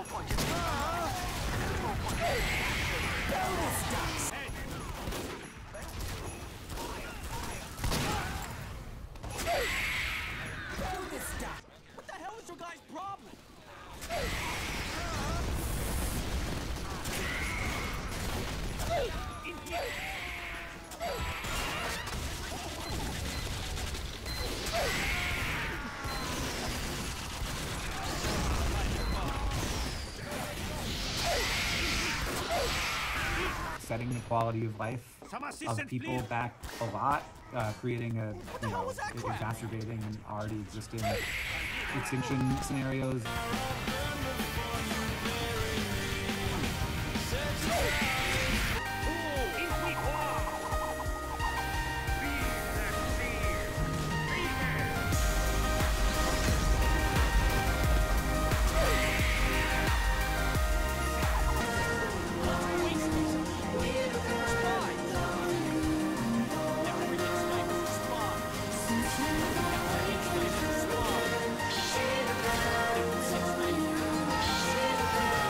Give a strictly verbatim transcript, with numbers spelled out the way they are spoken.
What the hell is your guy's problem? Setting the quality of life of people back a lot, uh, creating a, you know, exacerbating and already existing extinction scenarios.